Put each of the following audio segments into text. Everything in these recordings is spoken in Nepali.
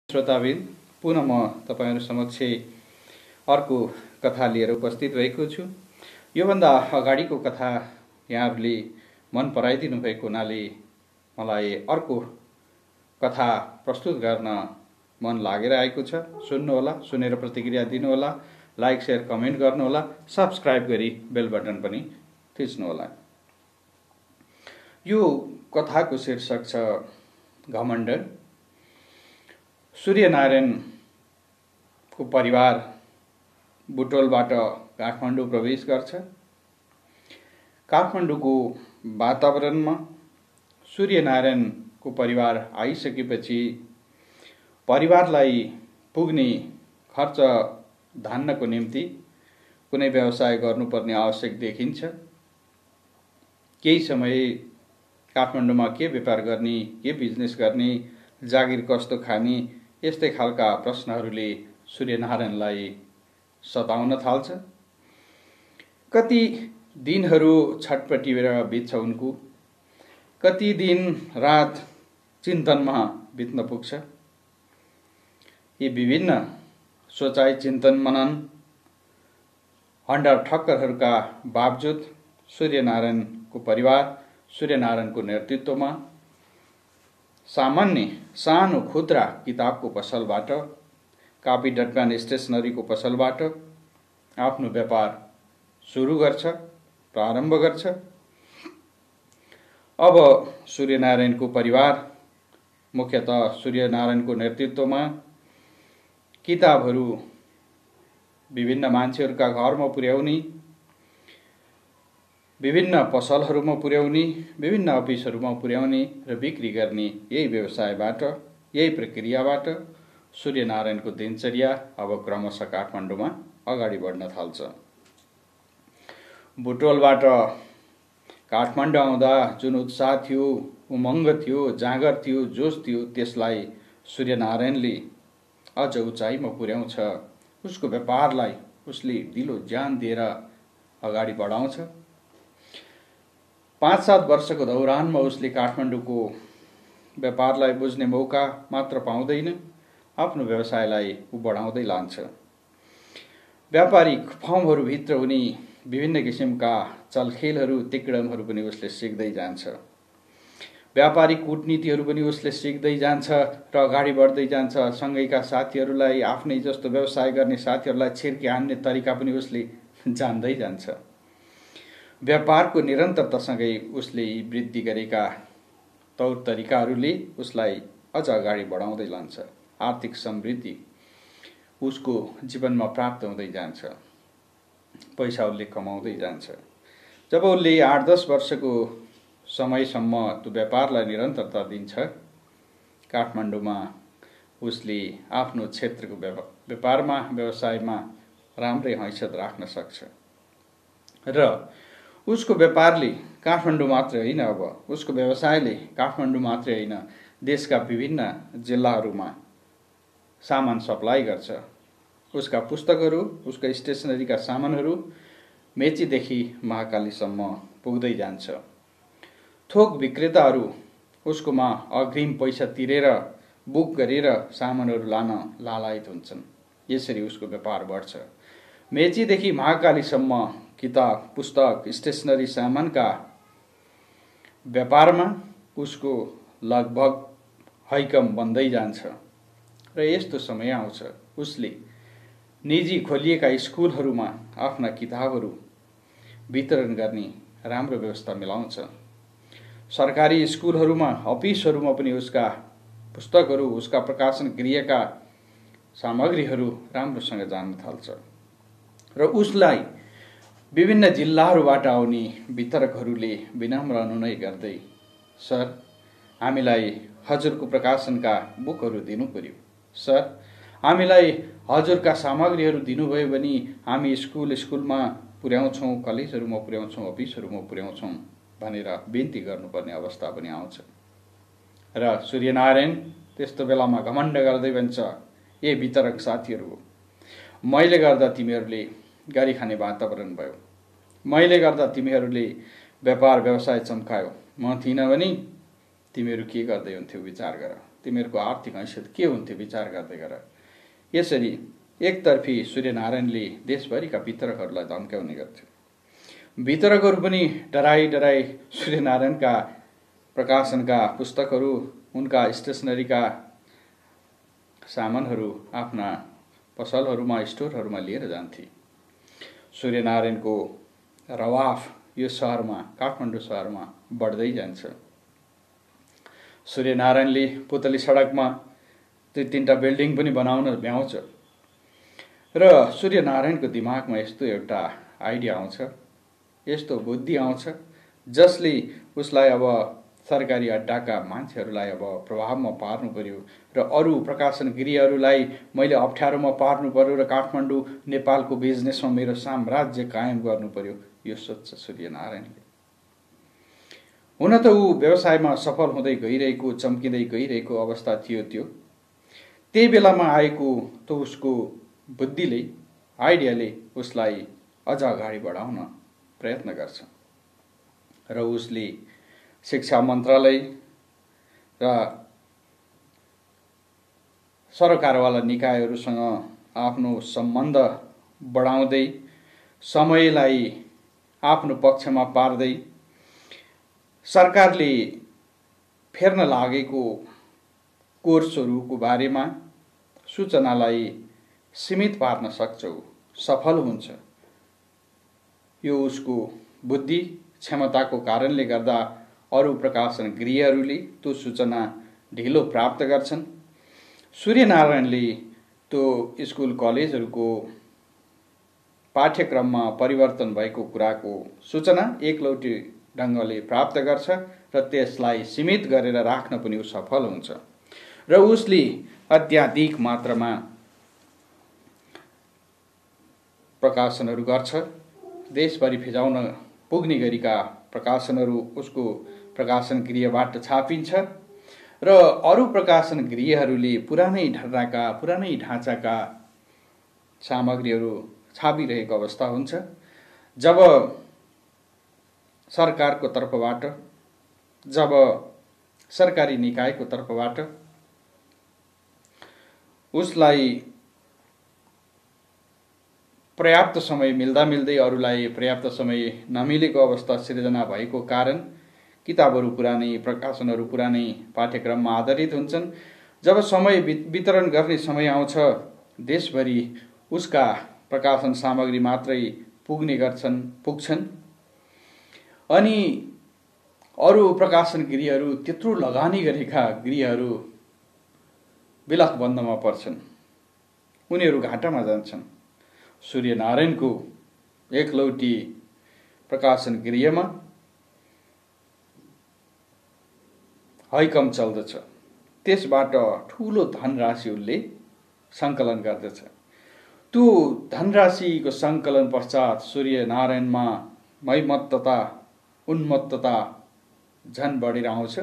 श्रोताबिन पुनः म तपाईहरु समक्ष अर्को कथा लिएर उपस्थित भएको छु। योभन्दा अगाडिको कथा यहाँहरूले मन पराइदिनु भएको हुनाले मलाई अर्को कथा प्रस्तुत गर्न मन लागेर आएको छ। सुन्नुहोला, सुनेर प्रतिक्रिया दिनुहोला, लाइक शेयर कमेन्ट गर्नुहोला, सब्स्क्राइब गरी बेल बटन पनि थिच्नुहोला। यो कथाको शीर्षक छ घमण्ड। सूर्यनारायण को परिवार बुटोलबाट काठमाडौँ प्रवेश गर्छ। काठमाडौँको वातावरणमा सूर्यनारायण को परिवार आइसकेपछि परिवारलाई पुग्ने खर्च धान्नको निम्ति कुनै व्यवसाय गर्नुपर्ने आवश्यक देखिन्छ। केही समय काठमाडौँमा के व्यापार गर्ने, के बिजनेस गर्ने, जागिर कस्तो खाने, यस्तै खालका प्रश्नहरूले सूर्यनारायणलाई सताउन थाल्छ। कति दिनहरू छटपटिएर बित्छ उनको, कति दिन रात चिन्तनमा बित्न पुग्छ। यी विभिन्न सोचाइ चिन्तन मनन हन्डर ठक्करहरूका बावजुद सूर्यनारायणको परिवार सूर्यनारायणको नेतृत्वमा सामान्य सानो खुद्रा किताबको पसलबाट, कापी डटपेन स्टेशनरीको पसलबाट आफ्नो व्यापार सुरु गर्छ, प्रारम्भ गर्छ। अब सूर्यनारायणको परिवार मुख्यतः सूर्यनारायणको नेतृत्वमा किताबहरू विभिन्न मान्छेहरूका घरमा पुर्याउने, विभिन्न पसलहरूमा पुर्याउने, विभिन्न अफिसहरूमा पुर्याउने र बिक्री गर्ने यही व्यवसायबाट, यही प्रक्रियाबाट सूर्यनारायणको दिनचर्या अब क्रमशः काठमाडौँमा अगाडि बढ्न थाल्छ। बुटोलबाट काठमाडौँ आउँदा जुन उत्साह थियो, उमङ्ग थियो, जाँगर थियो, जोश थियो, त्यसलाई सूर्यनारायणले अझ उचाइमा पुर्याउँछ। उसको व्यापारलाई उसले दिलो ज्यान दिएर अगाडि बढाउँछ। 5-7 वर्षको दौरानमा उसले काठमाडौँको व्यापारलाई बुझ्ने मौका मात्र पाउँदैन, आफ्नो व्यवसायलाई उ बढाउँदै लान्छ। व्यापारिक फर्महरूभित्र उनी विभिन्न किसिमका चलखेलहरू, तिकडमहरू पनि उसले सिक्दै जान्छ। व्यापारिक कूटनीतिहरू पनि उसले सिक्दै जान्छ र अगाडि बढ्दै जान्छ। सँगैका साथीहरूलाई, आफ्नै जस्तो व्यवसाय गर्ने साथीहरूलाई छिर्के हान्ने तरिका पनि उसले जान्दै जान्छ। व्यापारको निरन्तरतासँगै उसले वृद्धि गरेका तौर तरिकाहरूले उसलाई अझ अगाडि बढाउँदै लान्छ। आर्थिक समृद्धि उसको जीवनमा प्राप्त हुँदै जान्छ, पैसा उसले कमाउँदै जान्छ। जब उसले 8-10 वर्षको समयसम्म त्यो व्यापारलाई निरन्तरता दिन्छ, काठमाडौँमा उसले आफ्नो क्षेत्रको व्यापारमा, व्यवसायमा राम्रै हैसियत राख्न सक्छ र उसको व्यापारले काठमाडौँ मात्रै होइन, अब उसको व्यवसायले काठमाडौँ मात्रै होइन, देशका विभिन्न जिल्लाहरूमा सामान सप्लाई गर्छ। उसका पुस्तकहरू, उसका स्टेशनरीका सामानहरू मेचीदेखि महाकालीसम्म पुग्दै जान्छ। थोक विक्रेताहरू उसकोमा अग्रिम पैसा तिरेर, बुक गरेर सामानहरू लान लालायत हुन्छन्। यसरी उसको व्यापार बढ्छ। मेचीदेखि महाकालीसम्म किताब, पुस्तक, स्टेशनरी सामानका व्यापारमा उसको लगभग हैकम बन्दै जान्छ। र यस्तो समय आउँछ उसले निजी खोलिएका स्कुलहरूमा आफ्ना किताबहरू वितरण गर्ने राम्रो व्यवस्था मिलाउँछ। सरकारी स्कुलहरूमा, अफिसहरूमा पनि उसका पुस्तकहरू, उसका प्रकाशन गृहका सामग्रीहरू राम्रोसँग जान थाल्छ र उसलाई विभिन्न जिल्लाहरूबाट आउने वितरकहरूले विनम्र अनुनय गर्दै, सर, हामीलाई हजुरको प्रकाशनका बुकहरू दिनु पर्यो, सर, हामीलाई हजुरका सामग्रीहरू दिनुभयो भने हामी स्कुलमा पुर्याउँछौँ, कलेजहरूमा पुर्याउँछौँ, अफिसहरूमा पुर्याउँछौँ भनेर बिन्ती गर्नुपर्ने अवस्था पनि आउँछ। र सूर्यनारायण त्यस्तो बेलामा घमण्ड गर्दै भन्छ, ए वितरक साथीहरू, मैले गर्दा तिमीहरूले गरी खाने वातावरण भयो, मैले गर्दा तिमीहरूले व्यापार व्यवसाय चम्कायो, म थिइनँ भने तिमीहरू के गर्दै हुन्थ्यौ विचार गर। तिमीहरूको आर्थिक हैसियत के हुन्थ्यो विचार गर्दै गर। यसरी एकतर्फी सूर्यनारायणले देशभरिका वितरकहरूलाई धम्क्याउने गर्थ्यो। वितरकहरू पनि डराई डराई सूर्यनारायणका प्रकाशनका पुस्तकहरू, उनका स्टेसनरीका सामानहरू आफ्ना पसलहरूमा, स्टोरहरूमा लिएर जान्थे। सूर्यनारायणको रवाफ यो सहरमा, काठमाडौँ सहरमा बढ्दै जान्छ। सूर्यनारायणले पुतली सडकमा 3टा बिल्डिङ पनि बनाउन भ्याउँछ र सूर्यनारायणको दिमागमा यस्तो एउटा आइडिया आउँछ, यस्तो बुद्धि आउँछ जसले उसलाई अब सरकारी अड्डाका मान्छेहरूलाई अब प्रभावमा पार्नु पर्यो र अरू प्रकाशन गृहहरूलाई मैले अप्ठ्यारोमा पार्नु पर्यो र काठमाडौँ नेपालको बिजनेसमा मेरो साम्राज्य कायम गर्नु पर्यो, यो सोच्छ सूर्यनारायणले। हुन त ऊ व्यवसायमा सफल हुँदै गइरहेको, चम्किँदै गइरहेको अवस्था थियो त्यो। त्यही बेलामा आएको त उसको बुद्धिले, आइडियाले उसलाई अझ अगाडि बढाउन प्रयत्न गर्छ र उसले शिक्षा मन्त्रालय र सरकारवाला निकायहरूसँग आफ्नो सम्बन्ध बढाउँदै, समयलाई आफ्नो पक्षमा पार्दै, सरकारले फेर्न लागेको कोर्सहरूको बारेमा सूचनालाई सीमित पार्न सक्छ, सफल हुन्छ। यो उसको बुद्धि क्षमताको कारणले गर्दा अरू प्रकाशन गृहहरूले त्यो सूचना ढिलो प्राप्त गर्छन्। सूर्यनारायणले त्यो स्कुल कलेजहरूको पाठ्यक्रममा परिवर्तन भएको कुराको सूचना एकलौटी ढङ्गले प्राप्त गर्छ र त्यसलाई सीमित गरेर राख्न पनि ऊ सफल हुन्छ र उसले अत्याधिक मात्रामा प्रकाशनहरू गर्छ। देशभरि फिजाउन पुग्ने गरीका प्रकाशनहरू उसको प्रकाशन गृहबाट छापिन्छ र अरू प्रकाशन गृहहरूले पुरानै ढर्राका, पुरानै ढाँचाका सामग्रीहरू छापिरहेको अवस्था हुन्छ। जब सरकारको तर्फबाट, जब सरकारी निकायको तर्फबाट उसलाई पर्याप्त समय मिल्दा मिल्दै अरूलाई पर्याप्त समय नमिलेको अवस्था सिर्जना भएको कारण किताबहरू पुरानै, प्रकाशनहरू पुरानै पाठ्यक्रममा आधारित हुन्छन्। जब समय वितरण गर्ने समय आउँछ, देशभरि उसका प्रकाशन सामग्री मात्रै पुग्छन् अनि अरू प्रकाशन गृहहरू, त्यत्रो लगानी गरेका गृहहरू विलकबन्दमा पर्छन्, उनीहरू घाटामा जान्छन्। सूर्यनारायणको एकलौटी प्रकाशन गृहमा हैकम चल्दछ। त्यसबाट ठूलो धनराशि उसले सङ्कलन गर्दछ। त्यो धनराशिको सङ्कलन पश्चात सूर्यनारायणमा मैमत्तता, उन्मत्तता झन बढेर आउँछ।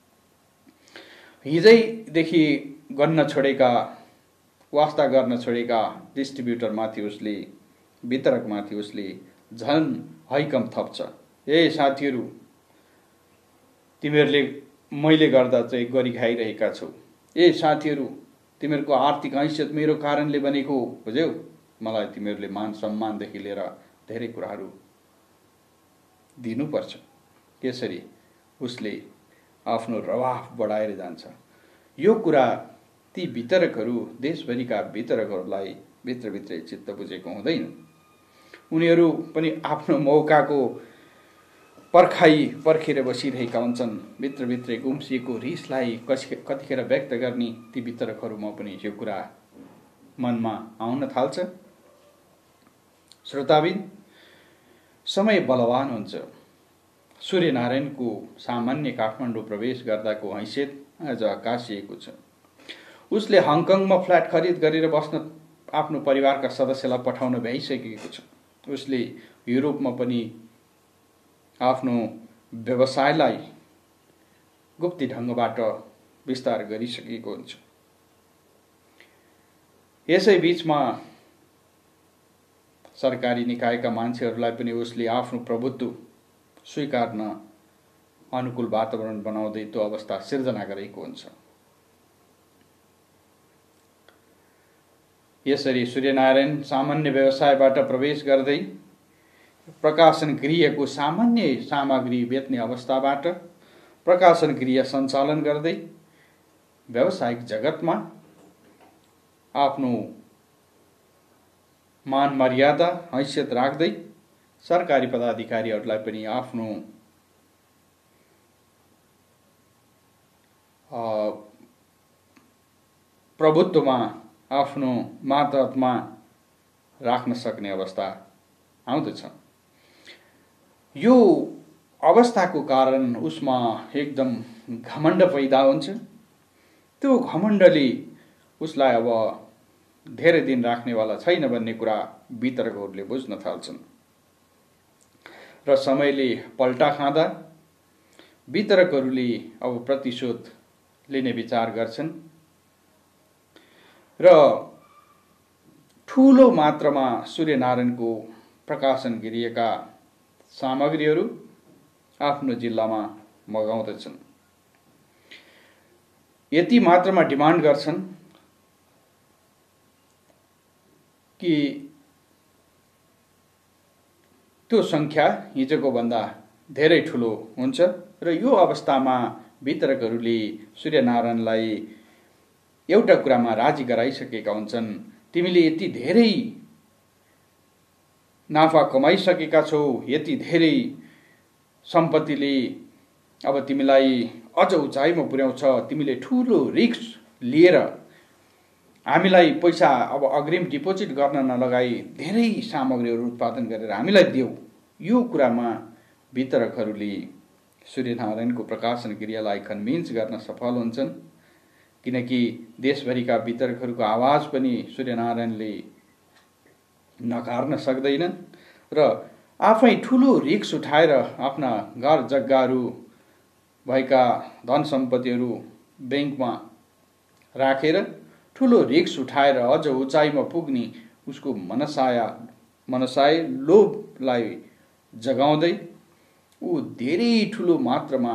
हिजैदेखि गन्न छोडेका, वास्ता गर्न छोडेका डिस्ट्रिब्युटरमाथि उसले, वितरकमाथि उसले झन हैकम थप्छ। ए साथीहरू, तिमीहरूले मैले गर्दा चाहिँ गरी खाइरहेका छौ। ए साथीहरू, तिमीहरूको आर्थिक हैसियत मेरो कारणले बनेको, बुझ्यौ? मलाई तिमीहरूले मान सम्मानदेखि लिएर धेरै कुराहरू दिनुपर्छ। यसरी उसले आफ्नो रवाफ बढाएर जान्छ। यो कुरा ती वितरकहरू, देशभरिका वितरकहरूलाई भित्रभित्रै चित्त बुझेको हुँदैन। उनीहरू पनि आफ्नो मौकाको पर्खेर बसिरहेका हुन्छन्। भित्रभित्रै गुम्सिएको रिसलाई कतिखेर व्यक्त गर्ने ती वितरकहरूमा पनि यो कुरा मनमा आउन थाल्छ। श्रोताबिन, समय बलवान हुन्छ। सूर्यनारायणको सामान्य काठमाडौँ प्रवेश गर्दाको हैसियत आज आकाशिएको छ। उसले हङकङमा फ्ल्याट खरिद गरेर बस्न आफ्नो परिवारका सदस्यलाई पठाउन भ्याइसकेको छ। उसले युरोपमा पनि आफ्नो व्यवसायलाई गुप्ती ढङ्गबाट विस्तार गरिसकेको हुन्छ। यसै बीचमा सरकारी निकायका मान्छेहरूलाई पनि उसले आफ्नो प्रभुत्व स्वीकार्न अनुकूल वातावरण बनाउँदै त्यो अवस्था सिर्जना गरेको हुन्छ। यसरी सूर्यनारायण सामान्य व्यवसायबाट प्रवेश गर्दै प्रकाशन गृहको सामान्य सामग्री बेच्ने अवस्थाबाट प्रकाशन गृह सञ्चालन गर्दै व्यावसायिक जगतमा आफ्नो मान मर्यादा हैसियत राख्दै सरकारी पदाधिकारीहरूलाई पनि आफ्नो प्रभुत्वमा आफ्नो मातहतमा राख्न सक्ने अवस्था आउँदछ। यो अवस्थाको कारण उसमा एकदम घमण्ड पैदा हुन्छ। त्यो घमण्डले उसलाई अब धेरै दिन राख्नेवाला छैन भन्ने कुरा वितरकहरूले बुझ्न थाल्छन् र समयले पल्टा खाँदा वितरकहरूले अब प्रतिशोध लिने विचार गर्छन् र ठूलो मात्रामा सूर्यनारायणको प्रकाशन गृहका सामग्रीहरू आफ्नो जिल्लामा मगाउँदछन्। यति मात्रामा डिमान्ड गर्छन् कि त्यो संख्या हिजोको भन्दा धेरै ठुलो हुन्छ र यो अवस्थामा वितरकहरूले सूर्यनारायणलाई एउटा कुरामा राजी गराइसकेका हुन्छन्, तिमीले यति धेरै नाफा कमाइसकेका छौ, यति धेरै सम्पत्तिले अब तिमीलाई अझ उचाइमा पुर्याउँछ, तिमीले ठूलो रिस्क लिएर हामीलाई पैसा अब अग्रिम डिपोजिट गर्न नलगाई धेरै सामग्रीहरू उत्पादन गरेर हामीलाई देऊ। यो कुरामा वितरकहरूले सूर्यनारायणको प्रकाशन गृहलाई कन्भिन्स गर्न सफल हुन्छन्, किनकि देशभरिका वितरकहरूको आवाज पनि सूर्यनारायणले नकार्न सक्दैन र आफै ठूलो रिस्क उठाएर आफ्ना घर जग्गाहरू भएका धन सम्पत्तिहरू बैंकमा राखेर ठूलो रिस्क उठाएर अझ उचाइमा पुग्ने उसको मनसाय लोभलाई जगाउँदै ऊ धेरै ठूलो मात्रामा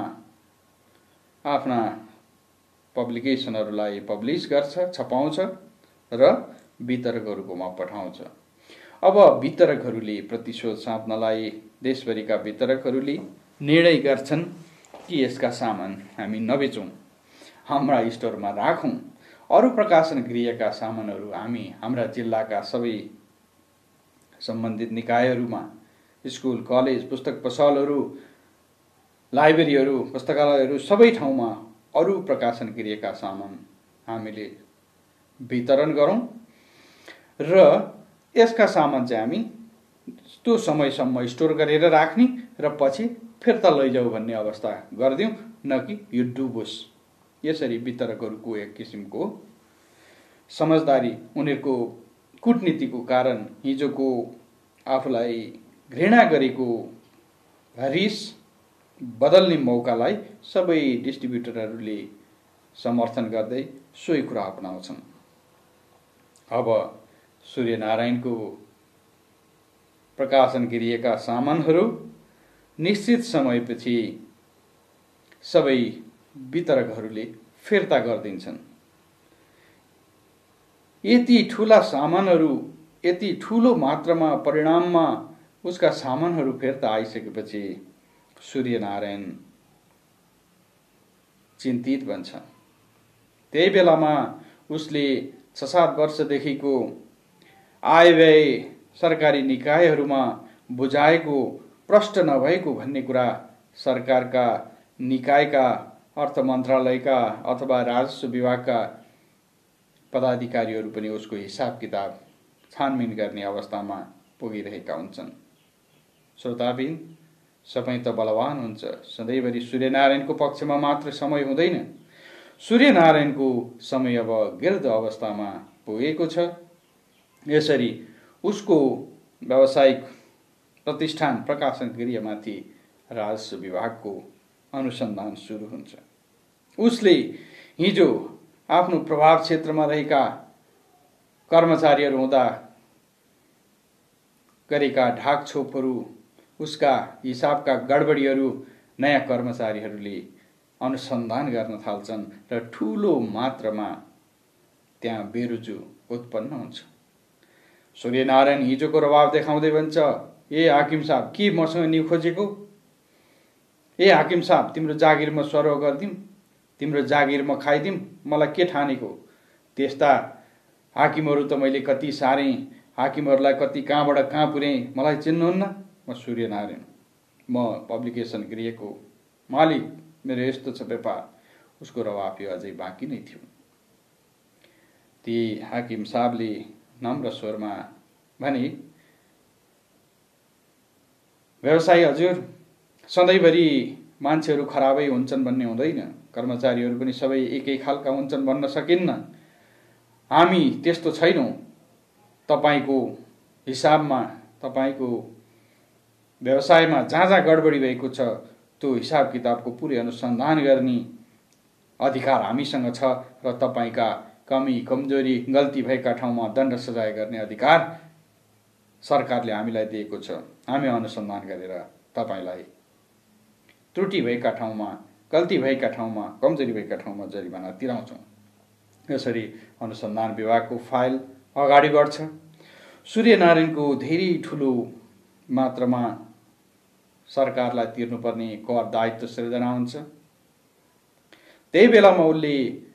आफ्ना पब्लिकेसनहरूलाई पब्लिस गर्छ, छपाउँछ र वितरकहरूकोमा पठाउँछ। अब वितरकहरूले प्रतिशोध साध्नलाई देशभरिका वितरकहरूले निर्णय गर्छन् कि यसका सामान हामी नबेचौं, हाम्रा स्टोरमा राखौं, अरू प्रकाशन गृहका सामानहरू हामी हाम्रा जिल्लाका सबै सम्बन्धित निकायहरूमा स्कुल, कलेज, पुस्तक पसलहरू, लाइब्रेरीहरू, पुस्तकालयहरू सबै ठाउँमा अरू प्रकाशन गृहका सामान हामीले वितरण गरौं र यसका सामान चाहिँ हामी त्यो समयसम्म स्टोर गरेर राख्ने र पछि फिर्ता लैजाऊ भन्ने अवस्था गर्दियौं, न कि यो डुबोस्। यसरी वितरकहरूको एक किसिमको समझदारी, उनीहरूको कूटनीतिको कारण हिजोको आफूलाई घृणा गरेको रिस बदल्ने मौकालाई सबै डिस्ट्रिब्युटरहरूले समर्थन गर्दै सोही कुरा अपनाउँछन्। अब सूर्यनारायणको प्रकाशन गृहका सामानहरू निश्चित समयपछि सबै वितरकहरूले फिर्ता गरिदिन्छन्। यति ठूला सामानहरू, यति ठूलो मात्रामा परिणाममा उसका सामानहरू फिर्ता आइसकेपछि सूर्यनारायण चिन्तित बन्छ। त्यही बेलामा उसले 6-7 वर्षदेखिको आयव्यय सरकारी निकायहरूमा बुझाएको प्रष्ट नभएको भन्ने कुरा सरकारका निकायका, अर्थ मन्त्रालयका अथवा राजस्व विभागका पदाधिकारीहरू पनि उसको हिसाब किताब छानबिन गर्ने अवस्थामा पुगिरहेका हुन्छन्। श्रोताबिन, समय त बलवान हुन्छ, सधैँभरि सूर्यनारायणको पक्षमा मात्र समय हुँदैन। सूर्यनारायणको समय अब गिर्द अवस्थामा पुगेको छ। यसरी उसको व्यावसायिक प्रतिष्ठान प्रकाशन गृहमाथि राजस्व विभागको अनुसन्धान सुरु हुन्छ। उसले हिजो आफ्नो प्रभाव क्षेत्रमा रहेका कर्मचारीहरू हुँदा गरेका ढाकछोपहरू, उसका हिसाबका गडबडीहरू नयाँ कर्मचारीहरूले अनुसन्धान गर्न थाल्छन् र ठूलो मात्रामा त्यहाँ बेरुजु उत्पन्न हुन्छ। सूर्यनारायण हिजोको रवाब देखाउँदै भन्छ, ए हाकिम साहब के मसँग निउ खोजेको? ए हाकिम साहब तिम्रो जागिर म सर्व गरिदिउँ, तिम्रो जागिर म खाइदिउँ, मलाई के ठानेको? त्यस्ता हाकिमहरू त मैले कति सारेँ, हाकिमहरूलाई कति कहाँबाट कहाँ पुर्याएँ, मलाई चिन्नुहुन्न? म सूर्यनारायण, म पब्लिकेसन गृहको मालिक, मेरो यस्तो छ व्यापार। उसको रवाफ यो अझै बाँकी नै थियो। ती हाकिम साहबले नम्र स्वरमा भने, व्यवसायी हजुर, सधैँभरि मान्छेहरू खराबै हुन्छन् भन्ने हुँदैन, कर्मचारीहरू पनि सबै एकै खालका हुन्छन् भन्न सकिन्न। हामी त्यस्तो छैनौँ। तपाईको हिसाबमा, तपाईको व्यवसायमा जहाँ जहाँ गडबडी भएको छ त्यो हिसाब किताबको पुरै अनुसन्धान गर्ने अधिकार हामीसँग छ र तपाईका कमी कमजोरी गल्ती भएका ठाउँमा दण्ड सजाय गर्ने अधिकार सरकारले हामीलाई दिएको छ। हामी अनुसन्धान गरेर तपाईलाई त्रुटि भएका ठाउँमा, गल्ती भएका ठाउँमा, कमजोरी भएका ठाउँमा जरिवाना तिराउँछौँ। यसरी अनुसन्धान विभागको फाइल अगाडि बढ्छ। सूर्यनारायणको धेरै ठुलो मात्रामा सरकारलाई तिर्नुपर्ने कर दायित्व सृजना हुन्छ। त्यही बेलामा उसले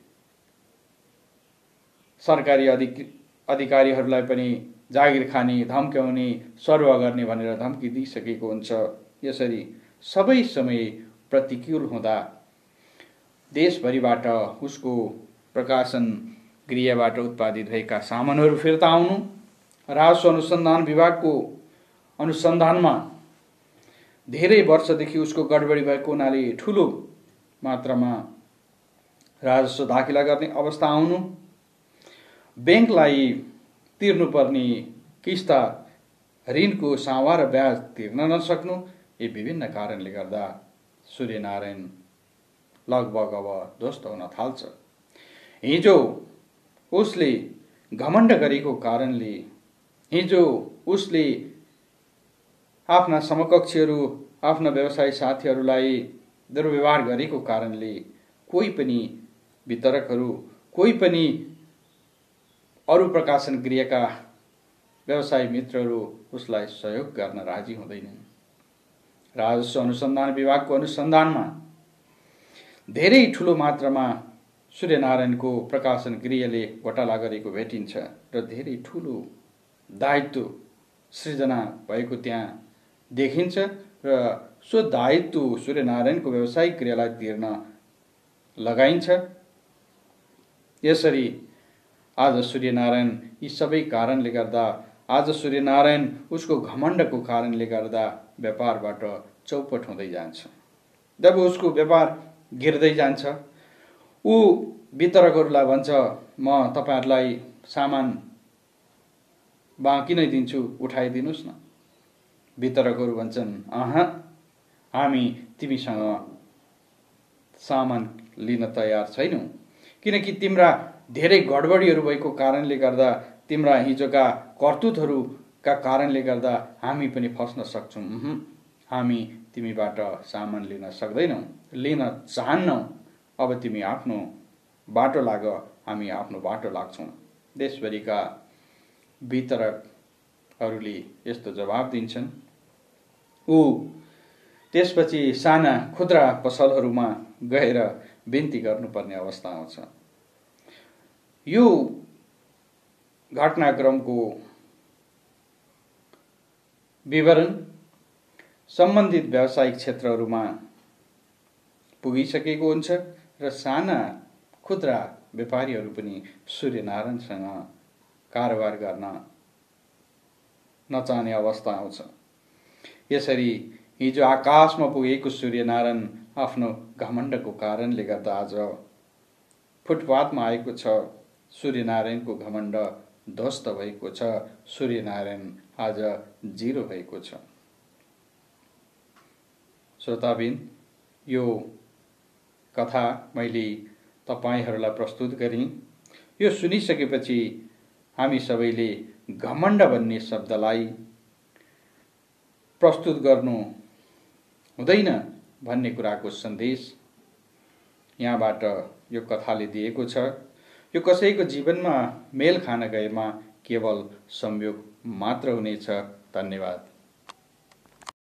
सरकारी अधिकारीहरूलाई पनि जागिर खाने, धम्क्याउने, सरुवा गर्ने भनेर धम्की दिइसकेको हुन्छ। यसरी सबै समय प्रतिकूल हुँदा देशभरिबाट उसको प्रकाशन गृहबाट उत्पादित भएका सामानहरू फिर्ता आउनु, राजस्व अनुसन्धान विभागको अनुसन्धानमा धेरै वर्षदेखि उसको गडबडी भएको हुनाले ठुलो मात्रामा राजस्व दाखिला गर्ने अवस्था आउनु, बैंकलाई तिर्नुपर्ने किस्ता ऋणको सावा र ब्याज तिर्न नसक्नु, यी विभिन्न कारणले गर्दा सूर्यनारायण लगभग अब ध्वस्त हुन थाल्छ। हिजो उसले घमण्ड गरेको कारणले, हिजो उसले आफ्ना समकक्षीहरू, आफ्ना व्यवसायी साथीहरूलाई दुर्व्यवहार गरेको कारणले कोही पनि वितरकहरू, कोही पनि अरू प्रकाशन गृहका व्यवसायी मित्रहरू उसलाई सहयोग गर्न राजी हुँदैनन्। राजस्व अनुसन्धान विभागको अनुसन्धानमा धेरै ठुलो मात्रामा सूर्यनारायणको प्रकाशन गृहले घोटाला गरेको भेटिन्छ र धेरै ठुलो दायित्व सृजना भएको त्यहाँ देखिन्छ र सो दायित्व सूर्यनारायणको व्यवसायिक गृहलाई तिर्न लगाइन्छ। यसरी आज सूर्यनारायण यी सबै कारणले गर्दा, आज सूर्यनारायण उसको घमण्डको कारणले गर्दा व्यापारबाट चौपट हुँदै जान्छ। जब उसको व्यापार गिर्दै जान्छ, ऊ वितरकहरूलाई भन्छ, म तपाईहरुलाई सामान बाँकी नै दिन्छु, उठाइदिनुस् न। वितरकहरू भन्छन्, हामी तिमीसँग सामान लिन तयार छैनौं, किनकि तिम्रा धेरै गडबडीहरू भएको कारणले गर्दा, तिम्रा हिजोका करतुतहरूका कारणले गर्दा हामी पनि फस्न सक्छौं। हामी तिमीबाट सामान लिन सक्दैनौं, लिन चाहन्नौं। अब तिमी आफ्नो बाटो लाग, हामी आफ्नो बाटो लाग्छौं। देशभरिका वितरकहरूले यस्तो जवाब दिन्छन्। ऊ त्यसपछि साना खुद्रा पसलहरूमा गएर बिन्ती गर्नुपर्ने अवस्था आउँछ। यो घटनाक्रमको विवरण सम्बन्धित व्यावसायिक क्षेत्रहरूमा पुगिसकेको हुन्छ र साना खुद्रा व्यापारीहरू पनि सूर्यनारायणसँग कारोबार गर्न नचाहने अवस्था आउँछ। यसरी हिजो आकाशमा पुगेको सूर्यनारायण आफ्नो घमण्डको कारणले गर्दा आज फुटपाथमा आएको छ। सूर्यनारायणको घमण्ड ध्वस्त भएको छ। सूर्यनारायण आज जिरो भएको छ। श्रोताबिन, यो कथा मैले तपाईहरुलाई प्रस्तुत गरेँ। यो सुनिसकेपछि हामी सबैले घमण्ड भन्ने शब्दलाई प्रस्तुत गर्नु हुँदैन भन्ने कुराको सन्देश यहाँबाट यो कथाले दिएको छ। यो कसैको जीवनमा मेल खान गएमा केवल संयोग मात्र हुनेछ। धन्यवाद।